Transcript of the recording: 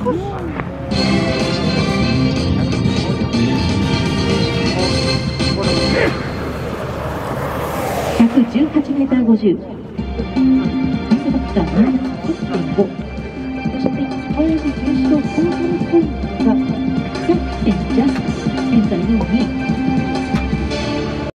118m50。バッターマイナス10.5。そして、親父優勝後半戦